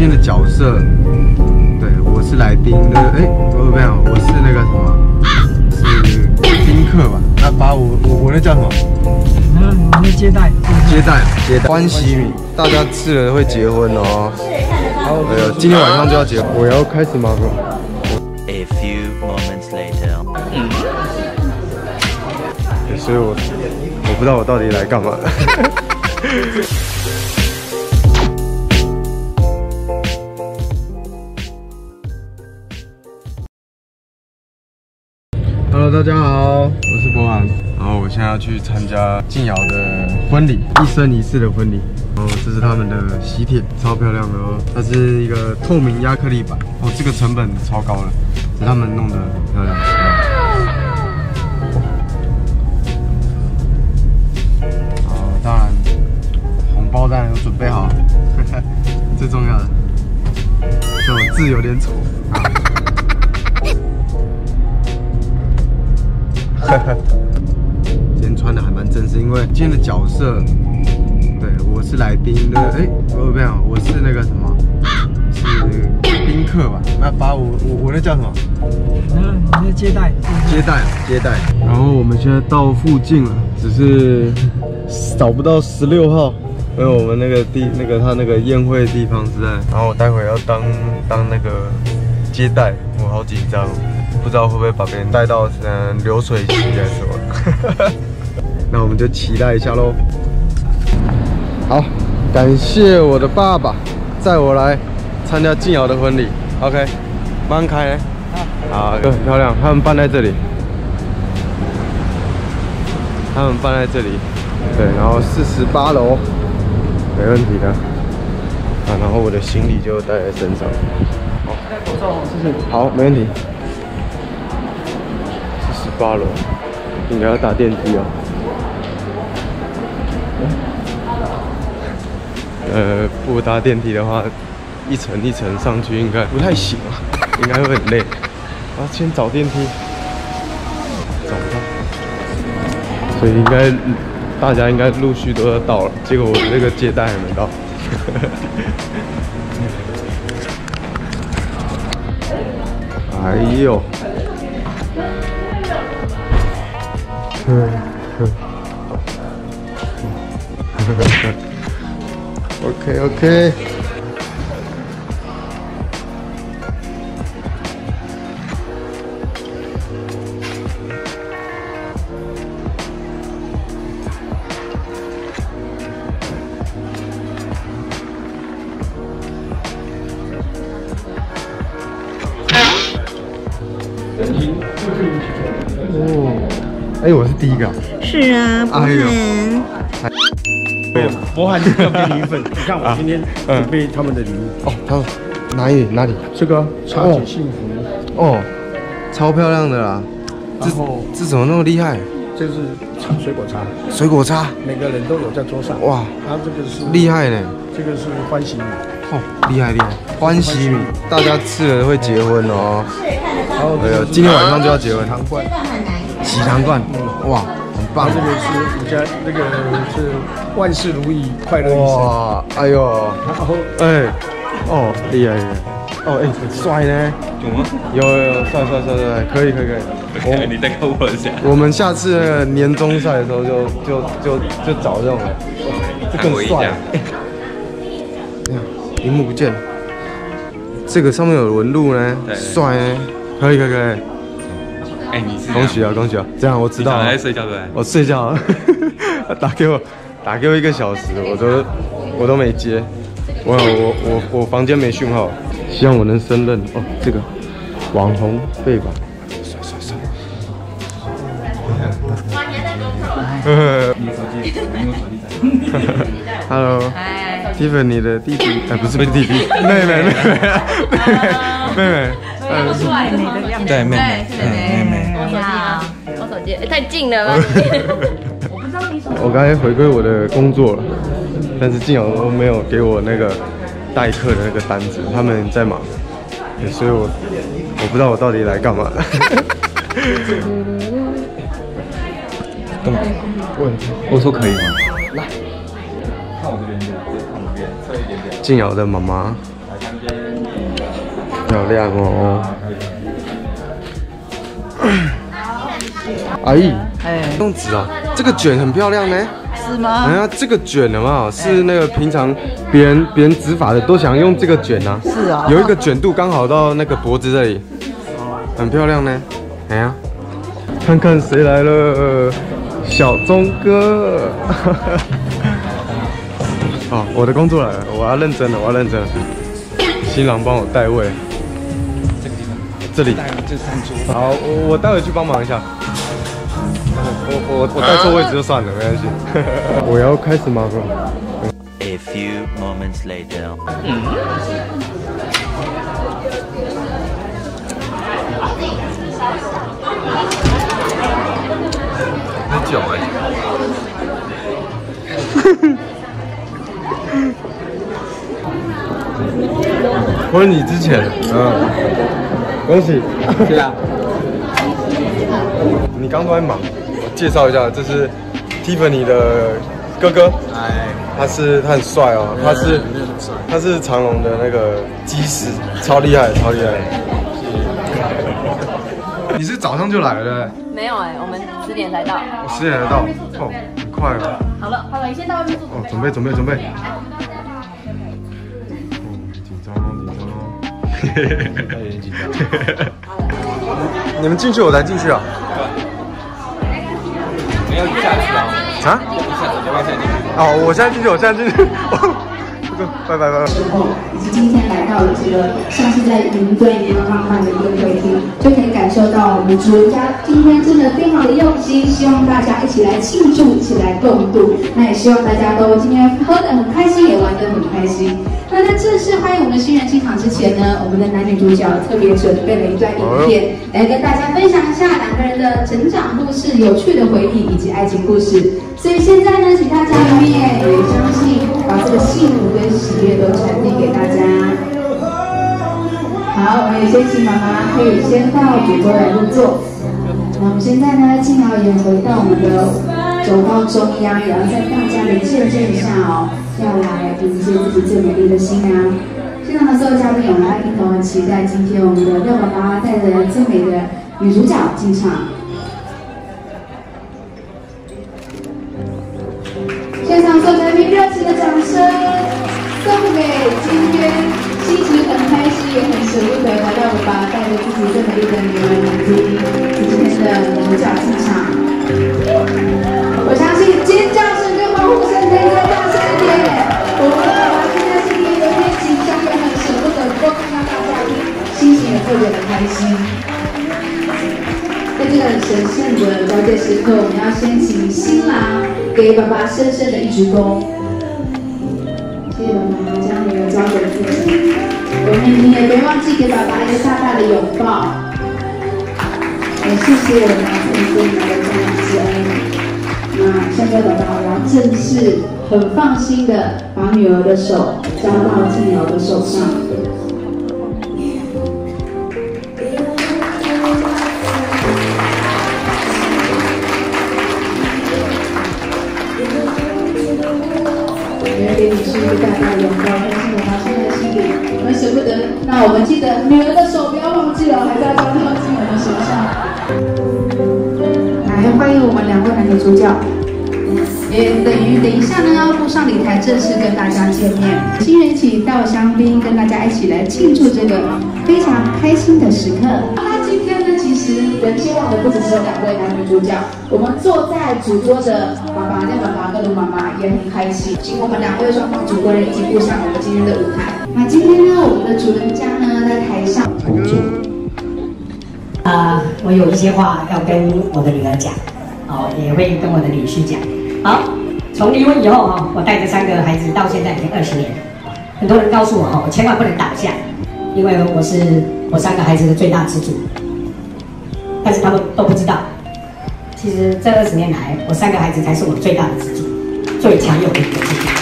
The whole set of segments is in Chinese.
今天的角色，对，我是来宾，没有，我是那个什么，是宾客吧？那把我那叫什么？ 你的接待。 欢喜米，大家吃了会结婚哦。好，今天晚上就要结婚，我要开始吗？ A few moments later. 所以我不知道我到底来干嘛。Hello， 大家好，我是博涵，然后我现在要去参加静瑶的婚礼，一生一世的婚礼。然后这是他们的喜帖，超漂亮的哦，它是一个透明亚克力板哦，这个成本超高了，是他们弄得很漂亮。好，当然红包当然有准备好，最重要的，这我字有点丑。今天穿的还蛮正式，因为今天的角色，对，我是来宾的，没有，我是那个什么，是宾客吧？那把我那叫什么？ 你的接待。然后我们现在到附近了，只是找不到16号，因为我们他那个宴会的地方是在，然后我待会要当那个接待，我好紧张。不知道会不会把别人带到流水席还是什么？那我们就期待一下咯。好，感谢我的爸爸载我来参加静瑶的婚礼。OK， 慢开。好，很漂亮，他们办在这里。对，然后48楼，没问题的。然后我的行李就带在身上。好，戴口罩，谢谢。好，没问题。48楼，应该要搭电梯哦。不搭电梯的话，一层一层上去应该不太行啊，应该会很累。然后先找电梯，找不到，所以大家应该陆续都要到了。结果我这个接待还没到。哎呦！OK。我是第一个。 是啊，博涵。 博涵要给你一份，你看我今天准备他们的礼物。 哦，他哪里？ 这个茶姐幸福。 哦，超漂亮的啦。这怎么那么厉害？ 这是水果茶，每个人都有在桌上。哇，它这个是厉害呢。这个是欢喜米。 哦，厉害！欢喜米，大家吃了会结婚哦。今天晚上就要结婚。喜糖罐，哇，很棒！ 这个是我家那个是万事如意，快乐一生。 哇，哎呦，厉害！很帅呢。有吗？有，帅，可以。 你再看我一下。 我们下次年终赛的时候就找这种了，这更帅。荧幕不见了，这个上面有纹路呢，帅呢，可以。 你是恭喜啊！这样我知道了。 你在睡觉对不对？ 我睡觉了。打给我1个小时，我都没接。我房间没讯号，希望我能胜任哦。这个网红背板，帅。 你手机，你用手机在。 Hello，Tiffany 的弟弟，不是弟弟，妹妹。 好帅，你的样子。 对，妹妹。 你好，我手机太近了吧？我不知道你手机。 我刚才回归我的工作了，但是静瑶都没有给我那个代课的那个单子，他们在忙，所以我不知道我到底来干嘛。 我说可以吗？ 来，看我这边，侧一点点。静瑶的妈妈。 漂亮哦。阿姨，用纸啊，这个卷很漂亮呢。 是吗？ 哎呀，这个卷有没有？是那个平常别人执法的都想用这个卷啊。 是啊。 有一个卷度刚好到那个脖子这里，很漂亮呢。哎呀，看看谁来了，小钟哥。哦，我的工作来了，我要认真了，我要认真了。新郎帮我带位。这个地方。这里。这3桌。好，我待会去帮忙一下。我带错位置就算了，没关系。我要开始忙了。 A few moments later. 那酒哎。 婚礼之前，恭喜。 对啊。 你刚都在忙，我介绍一下，这是 Tiffany 的哥哥， 哎， 他很帅哦，他是长隆的那个机师，超厉害，超厉害。你是早上就来了对不对？ 没有哎，我们10点才到。 我10点才到，哦，很快哦。 好了，你先到外面坐。 哦，准备。哦，紧张哦。 有点紧张。 你们进去，我才进去啊。 你要下去啊？ 啊？ 要不要下去？ 哦，我现在进去。拜。 以及今天来到了这个像是在云端一样浪漫的宴会厅，就可以感受到我们主人家今天真的非常的用心，希望大家一起来庆祝，一起来共度。那也希望大家都今天喝得很开心，也玩得很开心。那在正式欢迎我们的新人进场之前呢，我们的男女主角特别准备了一段影片，来跟大家分享一下2个人的成长故事、有趣的回忆以及爱情故事。所以现在呢，请大家一面也相信把这个幸福跟喜悦都传递给大家。好，我们也先请妈妈可以先到主桌来入座。那我们现在呢，敬老也回到我们的走到中央，也要在大家的见证下哦，要来迎接自己最美丽的新娘。现场的所有嘉宾，我们一同很期待今天我们的廖爸爸带着最美的女主角进场。现场所有嘉宾，热情的掌声送给今天心情很开心也很舍不得来到爸爸带着自己最美丽的女儿今天的女主角进场。我相信尖叫声跟欢呼声可以再大声一点。我们的爸爸现在心里有点紧张，也很舍不得，不过看到大家心情也特别的开心。在这个神圣的交接时刻，我们要先请新郎给爸爸深深的一鞠躬。谢谢爸爸将女儿交给自己，你也别忘记给爸爸一个大大的拥抱。也谢谢我们父母的这样之恩。那现在爸爸我要正式很放心的把女儿的手交到静瑶的手上。给你是一个大大的拥抱，但是我现在心里很舍不得。那我们记得女儿的手不要忘记了，还是要交到进我们手上。来，欢迎我们2位男女主角，也等一下呢要步上礼台，正式跟大家见面。新人请倒香槟，跟大家一起来庆祝这个非常开心的时刻。那今天呢，其实人接望的不只是2位男女主角，我们坐在主桌的爸爸、廖爸爸跟卢妈妈也很开心，请我们2位双方主国人一起步上我们今天的舞台。那今天呢，我们的主人家呢在台上同住。 我有一些话要跟我的女儿讲，也会跟我的女婿讲。好，从离婚以后我带着3个孩子到现在已经20年。很多人告诉我我千万不能倒下，因为我是我3个孩子的最大支柱。但是他们都不知道，其实这20年来，我3个孩子才是我最大的支柱，最强有力的支柱。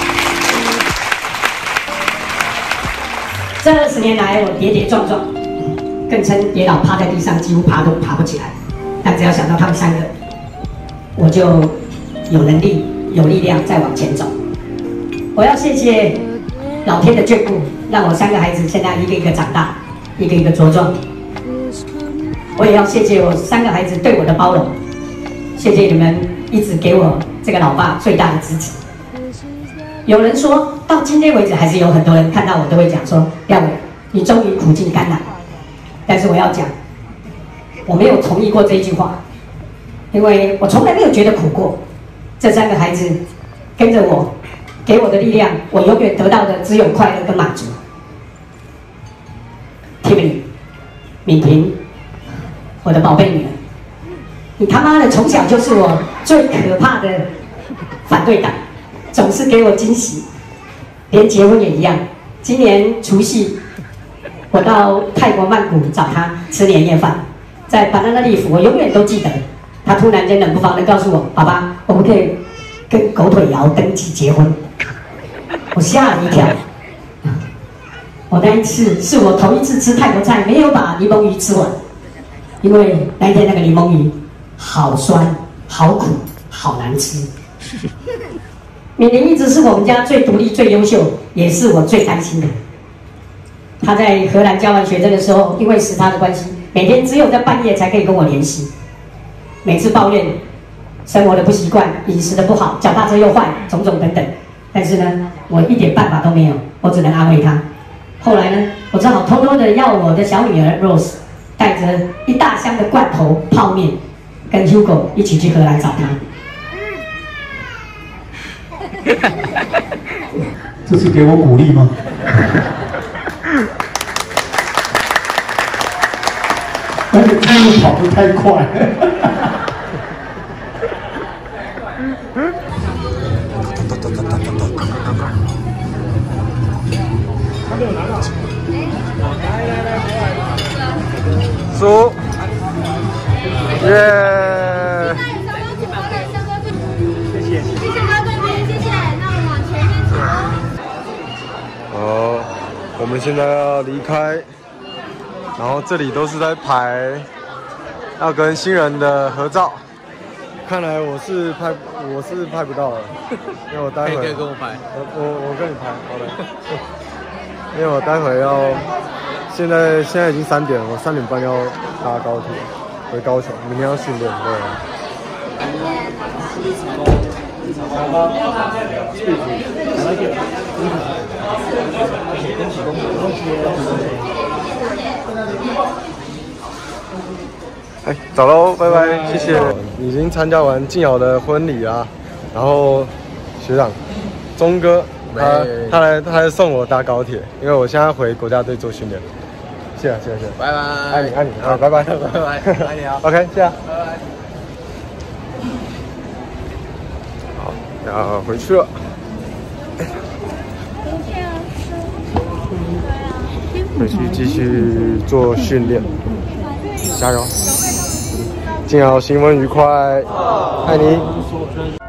这20年来，我跌跌撞撞，更称跌倒趴在地上，几乎爬都爬不起来。但只要想到他们3个，我就有能力、有力量再往前走。我要谢谢老天的眷顾， 让我3个孩子现在一个一个长大，一个一个茁壮。我也要谢谢我3个孩子对我的包容，谢谢你们一直给我这个老爸最大的支持。有人说到今天为止，还是有很多人看到我都会讲说：“廖伟，你终于苦尽甘来。”但是我要讲，我没有同意过这一句话，因为我从来没有觉得苦过。这3个孩子跟着我，给我的力量，我永远得到的只有快乐跟满足。Tiffany、敏婷，我的宝贝女儿，你他妈的从小就是我最可怕的反对党，总是给我惊喜，连结婚也一样。今年除夕，我到泰国曼谷找她吃年夜饭，在Banana Leaf，我永远都记得，她突然间冷不防的告诉我：“爸爸，我们可以跟狗腿瑶登记结婚。”我吓了一跳。我那一次是我头一次吃泰国菜，没有把柠檬鱼吃完，因为那一天那个柠檬鱼好酸、好苦、好难吃。敏玲一直是我们家最独立、最优秀，也是我最担心的。她在荷兰教完学生的时候，因为时差的关系，每天只有在半夜才可以跟我联系。每次抱怨生活的不习惯、饮食的不好、脚踏车又坏，种种等等。但是呢，我一点办法都没有，我只能安慰她。后来呢，我只好偷偷的要我的小女儿 Rose 带着一大箱的罐头泡面，跟 Hugo 一起去荷兰找她。 这是给我鼓励吗？而且他们跑得太快。 走，耶！ 谢谢。 谢谢哥对面，谢谢。那我们往前面走。 好，我们现在要离开，然后这里都是在排要跟新人的合照。看来我是拍不到了，因为我待会可以跟我拍，我跟你拍，好的。因为我待会要，现在已经3点了，我3点半要搭高铁回高雄，明天要训练，对。哎，走喽，拜拜，谢谢。已经参加完静瑶的婚礼啦，然后学长钟哥。他来送我搭高铁，因为我现在回国家队做训练。谢谢，拜拜，爱你，好，拜拜，爱你啊 ，OK， 谢谢，拜拜。好，要回去了。回去继续做训练，加油！静瑶新婚愉快，爱你。